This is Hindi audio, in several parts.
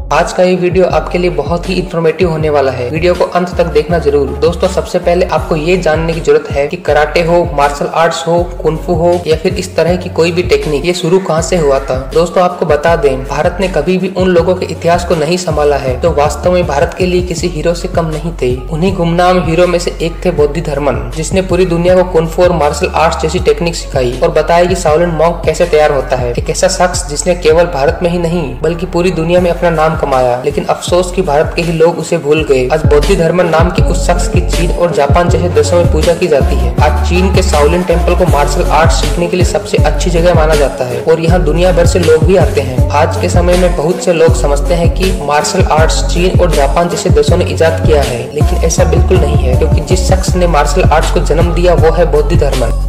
आज का ये वीडियो आपके लिए बहुत ही इंफॉर्मेटिव होने वाला है। वीडियो को अंत तक देखना जरूर। दोस्तों, सबसे पहले आपको ये जानने की जरूरत है कि कराटे हो, मार्शल आर्ट्स हो, कुंफू हो या फिर इस तरह की कोई भी टेक्निक, ये शुरू कहाँ से हुआ था। दोस्तों, आपको बता दें, भारत ने कभी भी उन लोगों के इतिहास को नहीं संभाला है जो वास्तव में भारत के लिए किसी हीरो से कम नहीं थे। उन्हीं गुमनाम हीरो में से एक थे बोधिधर्मन, जिसने पूरी दुनिया को कुंफू और मार्शल आर्ट्स जैसी टेक्निक सिखाई और बताया कि शाओलिन मॉन्क कैसे तैयार होता है। एक ऐसा शख्स जिसने केवल भारत में ही नहीं बल्कि पूरी दुनिया में अपना नाम कमाया, लेकिन अफसोस कि भारत के ही लोग उसे भूल गए। आज बोधिधर्मन नाम के उस शख्स की चीन और जापान जैसे देशों में पूजा की जाती है। आज चीन के शाओलिन टेम्पल को मार्शल आर्ट सीखने के लिए सबसे अच्छी जगह माना जाता है और यहाँ दुनिया भर से लोग भी आते हैं। आज के समय में बहुत से लोग समझते हैं कि मार्शल आर्ट्स चीन और जापान जैसे देशों ने इजाद किया है, लेकिन ऐसा बिल्कुल नहीं है, क्योंकि जिस शख्स ने मार्शल आर्ट्स को जन्म दिया वो है बोधिधर्मन।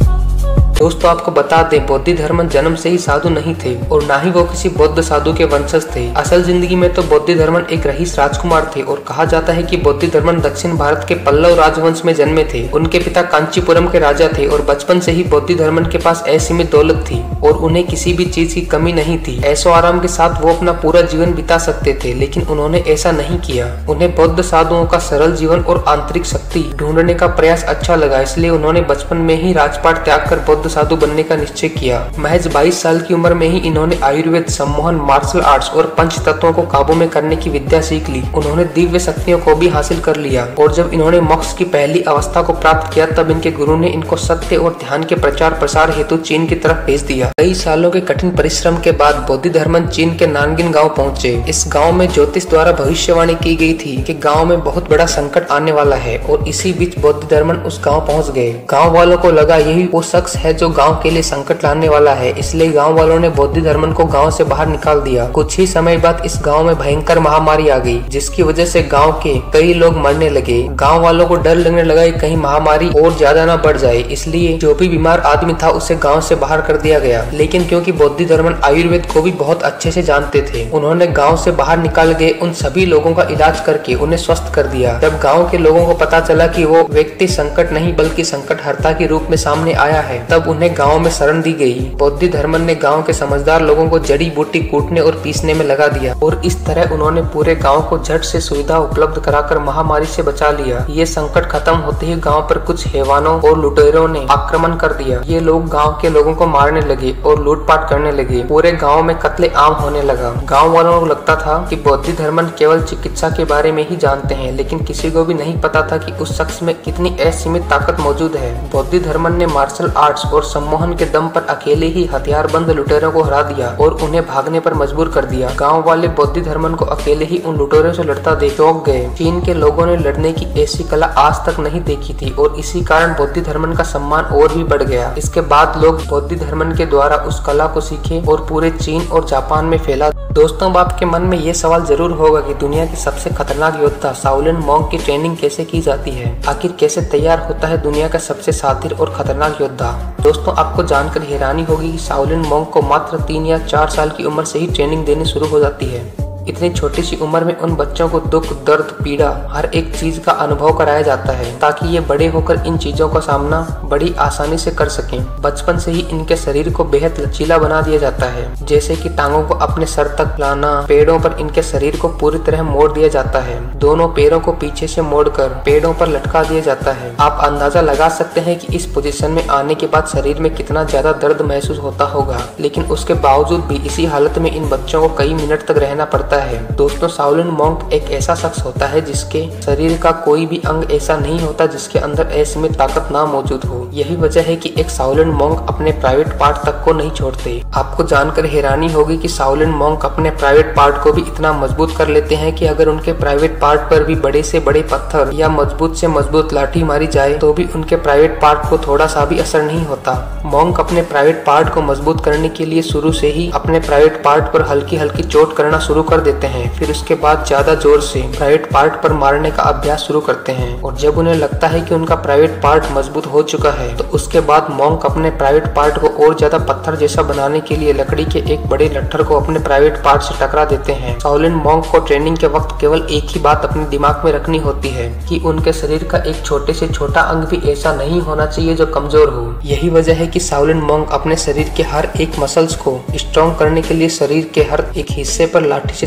दोस्तों, आपको बता दें, बोधिधर्मन जन्म से ही साधु नहीं थे और ना ही वो किसी बौद्ध साधु के वंशज थे। असल जिंदगी में तो बोधिधर्मन एक रईस राजकुमार थे और कहा जाता है कि बोधिधर्मन दक्षिण भारत के पल्लव राजवंश में जन्मे थे। उनके पिता कांचीपुरम के राजा थे और बचपन से ही बोधिधर्मन के पास असीमित दौलत थी और उन्हें किसी भी चीज की कमी नहीं थी। ऐशो आराम के साथ वो अपना पूरा जीवन बिता सकते थे, लेकिन उन्होंने ऐसा नहीं किया। उन्हें बौद्ध साधुओं का सरल जीवन और आंतरिक शक्ति ढूंढने का प्रयास अच्छा लगा, इसलिए उन्होंने बचपन में ही राजपाट त्याग कर बौद्ध साधु बनने का निश्चय किया। महज 22 साल की उम्र में ही इन्होंने आयुर्वेद, सम्मोहन, मार्शल आर्ट्स और पंच तत्वों को काबू में करने की विद्या सीख ली। उन्होंने दिव्य शक्तियों को भी हासिल कर लिया और जब इन्होंने मोक्ष की पहली अवस्था को प्राप्त किया, तब इनके गुरु ने इनको सत्य और ध्यान के प्रचार प्रसार हेतु चीन की तरफ भेज दिया। कई सालों के कठिन परिश्रम के बाद बोधिधर्मन चीन के नानगिन गाँव पहुँचे। इस गाँव में ज्योतिष द्वारा भविष्यवाणी की गई थी कि गाँव में बहुत बड़ा संकट आने वाला है और इसी बीच बोधिधर्मन उस गाँव पहुँच गए। गाँव वालों को लगा यही वो शख्स है जो गाँव के लिए संकट लाने वाला है, इसलिए गांव वालों ने बोधिधर्मन को गांव से बाहर निकाल दिया। कुछ ही समय बाद इस गांव में भयंकर महामारी आ गई, जिसकी वजह से गांव के कई लोग मरने लगे। गांव वालों को डर लगने लगा कि कहीं महामारी और ज्यादा न बढ़ जाए, इसलिए जो भी बीमार आदमी था उसे गांव से बाहर कर दिया गया। लेकिन क्योंकि बोधिधर्मन आयुर्वेद को भी बहुत अच्छे से जानते थे, उन्होंने गाँव से बाहर निकाल गए उन सभी लोगों का इलाज करके उन्हें स्वस्थ कर दिया। जब गाँव के लोगों को पता चला कि वो व्यक्ति संकट नहीं बल्कि संकटहर्ता के रूप में सामने आया है, तब उन्हें गाँव में शरण दी गई। बोधिधर्मन ने गांव के समझदार लोगों को जड़ी बूटी कूटने और पीसने में लगा दिया और इस तरह उन्होंने पूरे गांव को झट से सुविधा उपलब्ध कराकर महामारी से बचा लिया। ये संकट खत्म होते ही गांव पर कुछ हैवानों और लुटेरों ने आक्रमण कर दिया। ये लोग गांव के लोगों को मारने लगे और लूटपाट करने लगे। पूरे गाँव में कत्ले आम होने लगा। गाँव वालों को लगता था कि बोधिधर्मन केवल चिकित्सा के बारे में ही जानते हैं, लेकिन किसी को भी नहीं पता था कि उस शख्स में कितनी असीमित ताकत मौजूद है। बोधिधर्मन ने मार्शल आर्ट्स और सम्मोहन के दम पर अकेले ही हथियारबंद लुटेरों को हरा दिया और उन्हें भागने पर मजबूर कर दिया। गांव वाले बोधिधर्मन को अकेले ही उन लुटेरों से लड़ता देख चौंक गए। चीन के लोगों ने लड़ने की ऐसी कला आज तक नहीं देखी थी और इसी कारण बोधिधर्मन का सम्मान और भी बढ़ गया। इसके बाद लोग बोधिधर्मन के द्वारा उस कला को सीखे और पूरे चीन और जापान में फैला। दोस्तों, आपके मन में ये सवाल जरूर होगा कि दुनिया की सबसे खतरनाक योद्धा शाओलिन मॉन्क की ट्रेनिंग कैसे की जाती है। आखिर कैसे तैयार होता है दुनिया का सबसे शातिर और खतरनाक योद्धा। दोस्तों, आपको जानकर हैरानी होगी कि शाओलिन मॉन्क को मात्र 3 या 4 साल की उम्र से ही ट्रेनिंग देनी शुरू हो जाती है। इतनी छोटी सी उम्र में उन बच्चों को दुख, दर्द, पीड़ा, हर एक चीज का अनुभव कराया जाता है ताकि ये बड़े होकर इन चीजों का सामना बड़ी आसानी से कर सकें। बचपन से ही इनके शरीर को बेहद लचीला बना दिया जाता है, जैसे कि टांगों को अपने सर तक लाना, पेड़ों पर इनके शरीर को पूरी तरह मोड़ दिया जाता है, दोनों पैरों को पीछे से मोड़कर पेड़ों पर लटका दिया जाता है। आप अंदाजा लगा सकते हैं कि इस पोजीशन में आने के बाद शरीर में कितना ज्यादा दर्द महसूस होता होगा, लेकिन उसके बावजूद भी इसी हालत में इन बच्चों को कई मिनट तक रहना पड़ता है। दोस्तों, शाओलिन मॉन्क एक ऐसा शख्स होता है जिसके शरीर का कोई भी अंग ऐसा नहीं होता जिसके अंदर असीमित ताकत ना मौजूद हो। यही वजह है कि एक शाओलिन मॉन्क अपने प्राइवेट पार्ट तक को नहीं छोड़ते। आपको जानकर हैरानी होगी कि शाओलिन मॉन्क अपने प्राइवेट पार्ट को भी इतना मजबूत कर लेते हैं कि अगर उनके प्राइवेट पार्ट पर भी बड़े से बड़े पत्थर या मजबूत से मजबूत लाठी मारी जाए तो भी उनके प्राइवेट पार्ट को थोड़ा सा भी असर नहीं होता। मॉन्क अपने प्राइवेट पार्ट को मजबूत करने के लिए शुरू से ही अपने प्राइवेट पार्ट पर हल्की हल्की चोट करना शुरू कर देते हैं, फिर उसके बाद ज्यादा जोर से प्राइवेट पार्ट पर मारने का अभ्यास शुरू करते हैं और जब उन्हें लगता है कि उनका प्राइवेट पार्ट मजबूत हो चुका है तो उसके बाद मॉन्क अपने प्राइवेट पार्ट को और ज्यादा पत्थर जैसा बनाने के लिए लकड़ी के एक बड़े लट्ठर को अपने प्राइवेट पार्ट से टकरा देते हैं। शाओलिन मॉन्क को ट्रेनिंग के वक्त केवल एक ही बात अपने दिमाग में रखनी होती है कि उनके शरीर का एक छोटे से छोटा अंग भी ऐसा नहीं होना चाहिए जो कमजोर हो। यही वजह है कि शाओलिन मॉन्क अपने शरीर के हर एक मसल्स को स्ट्रॉन्ग करने के लिए शरीर के हर एक हिस्से पर लाठी से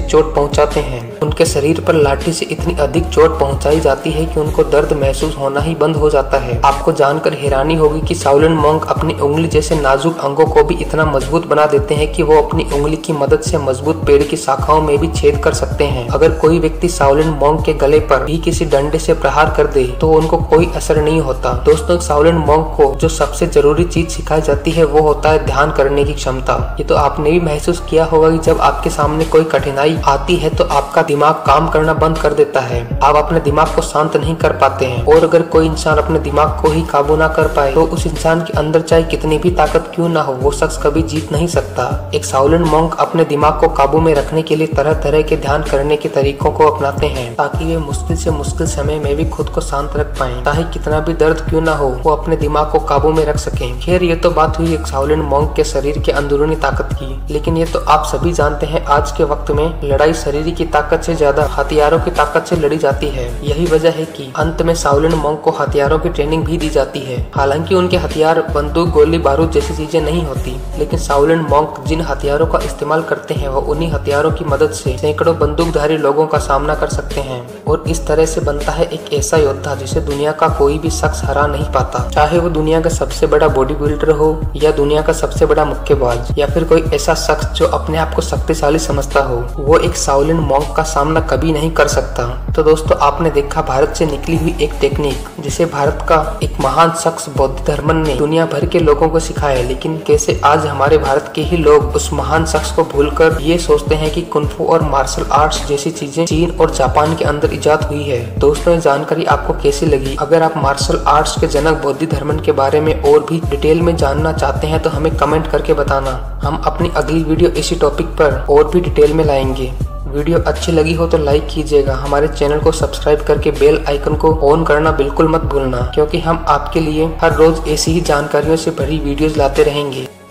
चोट पहुंचाते हैं। उनके शरीर पर लाठी से इतनी अधिक चोट पहुंचाई जाती है कि उनको दर्द महसूस होना ही बंद हो जाता है। आपको जानकर हैरानी होगी कि शाओलिन मॉन्क अपनी उंगली जैसे नाजुक अंगों को भी इतना मजबूत बना देते हैं कि वो अपनी उंगली की मदद से मजबूत पेड़ की शाखाओं में भी छेद कर सकते हैं। अगर कोई व्यक्ति शाओलिन मॉन्क के गले पर भी किसी डंडे से प्रहार कर दे तो उनको कोई असर नहीं होता। दोस्तों, शाओलिन मॉन्क को जो सबसे जरूरी चीज सिखाई जाती है वो होता है ध्यान करने की क्षमता। ये तो आपने भी महसूस किया होगा कि जब आपके सामने कोई कठिनाई आती है तो आपका दिमाग काम करना बंद कर देता है, आप अपने दिमाग को शांत नहीं कर पाते हैं। और अगर कोई इंसान अपने दिमाग को ही काबू ना कर पाए तो उस इंसान के अंदर चाहे कितनी भी ताकत क्यों ना हो, वो शख्स कभी जीत नहीं सकता। एक शाओलिन मॉन्क अपने दिमाग को काबू में रखने के लिए तरह तरह के ध्यान करने के तरीकों को अपनाते हैं ताकि वे मुश्किल से मुश्किल समय में भी खुद को शांत रख पाएं, चाहे कितना भी दर्द क्यों ना हो, वो अपने दिमाग को काबू में रख सकें। खैर, ये तो बात हुई एक शाओलिन मॉन्क के शरीर के अंदरूनी ताकत की, लेकिन ये तो आप सभी जानते हैं आज के वक्त में लड़ाई शरीर की ताकत से ज्यादा हथियारों की ताकत से लड़ी जाती है। यही वजह है कि अंत में शाओलिन मॉन्क को हथियारों की ट्रेनिंग भी दी जाती है। हालांकि उनके हथियार बंदूक, गोली बारूद जैसी चीजें नहीं होती, लेकिन शाओलिन मॉन्क जिन हथियारों का इस्तेमाल करते हैं वो उन्हीं हथियारों की मदद से सैकड़ों बंदूकधारी लोगों का सामना कर सकते हैं। और इस तरह से बनता है एक ऐसा योद्धा जिसे दुनिया का कोई भी शख्स हरा नहीं पाता, चाहे वो दुनिया का सबसे बड़ा बॉडी बिल्डर हो या दुनिया का सबसे बड़ा मुक्केबाज या फिर कोई ऐसा शख्स जो अपने आप को शक्तिशाली समझता हो, वो एक शाओलिन मॉन्क का सामना कभी नहीं कर सकता। तो दोस्तों, आपने देखा भारत से निकली हुई एक टेक्निक जिसे भारत का एक महान शख्स बौद्ध धर्मन ने दुनिया भर के लोगों को सिखाया, लेकिन कैसे आज हमारे भारत के ही लोग उस महान शख्स को भूलकर ये सोचते हैं कि कुंफू और मार्शल आर्ट्स जैसी चीजें चीन और जापान के अंदर इजाद हुई है। दोस्तों, ये जानकारी आपको कैसी लगी? अगर आप मार्शल आर्ट्स के जनक बौद्ध धर्मन के बारे में और भी डिटेल में जानना चाहते हैं तो हमें कमेंट करके बताना। हम अपनी अगली वीडियो इसी टॉपिक पर और भी डिटेल में लाएंगे। वीडियो अच्छी लगी हो तो लाइक कीजिएगा, हमारे चैनल को सब्सक्राइब करके बेल आइकन को ऑन करना बिल्कुल मत भूलना, क्योंकि हम आपके लिए हर रोज ऐसी ही जानकारियों से भरी वीडियोस लाते रहेंगे।